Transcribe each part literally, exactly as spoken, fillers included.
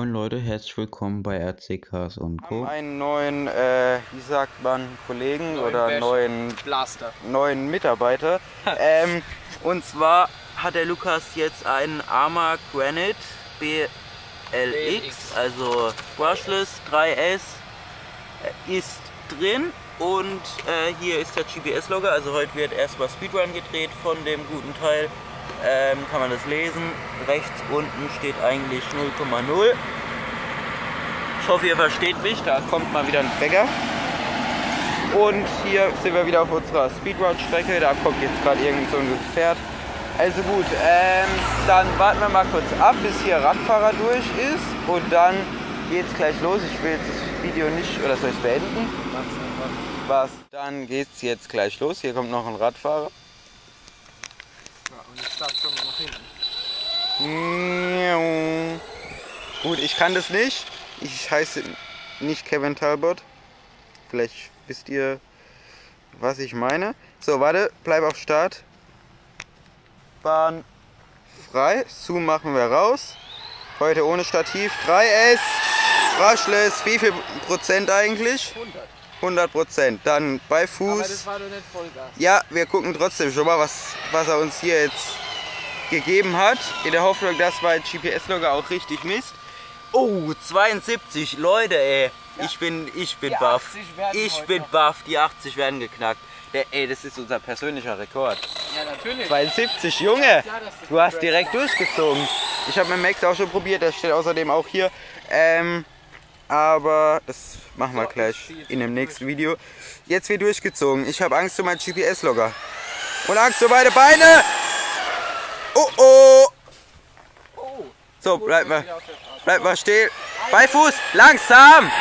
Moin Leute, herzlich willkommen bei R C Cars und Co. Einen neuen, äh, wie sagt man, Kollegen neuen oder Bash. neuen Blaster. neuen Mitarbeiter. ähm, und zwar hat der Lukas jetzt einen Arma Granite B L X, also Brushless drei S, ist drin. Und äh, hier ist der G P S-Logger, also heute wird erstmal Speedrun gedreht von dem guten Teil. Ähm, kann man das lesen. Rechts unten steht eigentlich null Komma null. Ich hoffe, ihr versteht mich, da kommt mal wieder ein Trecker. Und hier sind wir wieder auf unserer Speedrun-Strecke, da kommt jetzt gerade irgend so ein Pferd. Also gut, ähm, dann warten wir mal kurz ab, bis hier Radfahrer durch ist und dann geht's gleich los. Ich will jetzt das Video nicht, oder soll ich es beenden? Was? Dann geht's jetzt gleich los. Hier kommt noch ein Radfahrer. Ja, und ich starte schon mal nach hinten. Gut, ich kann das nicht. Ich heiße nicht Kevin Talbot. Vielleicht wisst ihr, was ich meine. So, warte, bleib auf Start. Bahn frei. Zoom machen wir raus. Heute ohne Stativ. drei S. Brushless. Wie viel Prozent eigentlich? hundert. hundert Prozent. Dann bei Fuß. Aber das war doch nicht Vollgas. Ja, wir gucken trotzdem schon mal, was, was er uns hier jetzt gegeben hat. In der Hoffnung, dass mein G P S-Logger auch richtig misst. Oh, zweiundsiebzig, Leute, ey. Ja. Ich bin, ich bin baff. Ich bin baff. Die achtzig werden geknackt. Der, ey, das ist unser persönlicher Rekord. Ja, natürlich. zweiundsiebzig, Junge. Du hast direkt durchgezogen. Ich habe mit Max auch schon probiert. Der steht außerdem auch hier. Ähm, aber das machen wir So, gleich in dem nächsten Video. Jetzt wird durchgezogen. Ich habe Angst um meinen G P S-Logger. Und Angst um beide Beine. Oh oh. Oh. So, bleib mal. Bleib mal still. Bei Fuß. Langsam.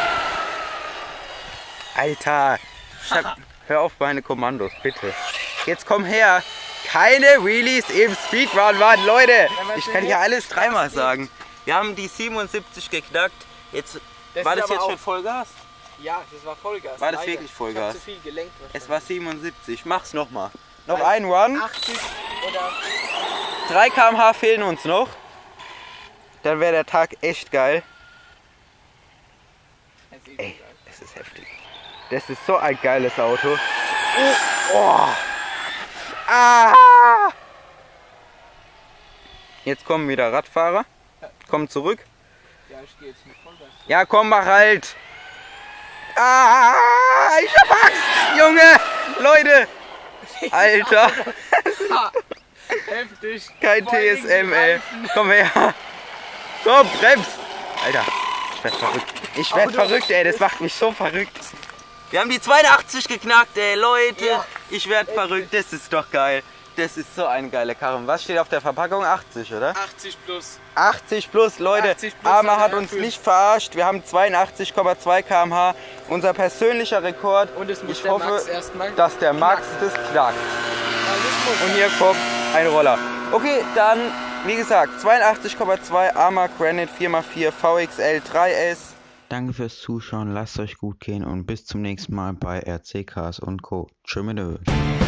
Alter. Hab, hör auf meine Kommandos, bitte. Jetzt komm her. Keine Wheelies im Speedrun, Mann, Leute. Ich kann hier alles dreimal sagen. Wir haben die siebenundsiebzig geknackt. Jetzt Das war ist das aber jetzt auch- schon Vollgas? Ja, das war Vollgas. War das leider. wirklich Vollgas? Ich hab zu viel gelenkt. Es war siebenundsiebzig. Mach's nochmal. Noch Also ein Run. achtzig oder... drei Kilometer pro Stunde fehlen uns noch. Dann wäre der Tag echt geil. Ey, das ist heftig. Das ist so ein geiles Auto. Oh, oh. Ah. Jetzt kommen wieder Radfahrer. Kommen zurück. Ja, ich gehe jetzt mit Vollgas. Ja, komm, mach halt. Ah, ich hab Angst, Junge. Leute. Alter. Ha, heftig. Kein Vor allem T S M, die ey. Reifen. Komm her. Komm, bremst. Alter, ich werd verrückt. Ich werd verrückt, ey. Das macht mich so verrückt. Wir haben die zweiundachtzig geknackt, ey. Leute, Ja. ich werd verrückt. Das ist doch geil. Das ist so eine geile Karre. Was steht auf der Verpackung? achtzig, oder? achtzig plus. achtzig plus, Leute. achtzig plus Arma hat hat er uns erfüllt. nicht verarscht. Wir haben zweiundachtzig Komma zwei Kilometer pro Stunde. Unser persönlicher Rekord. Und es muss ich der hoffe, Max erstmal dass der Max das knackt. Ja, das muss Und hier kommt ein Roller. Okay, dann, wie gesagt, zweiundachtzig Komma zwei Arma Granite vier mal vier V X L drei S. Danke fürs Zuschauen, lasst euch gut gehen und bis zum nächsten Mal bei R C Cars und Co. Tschüss.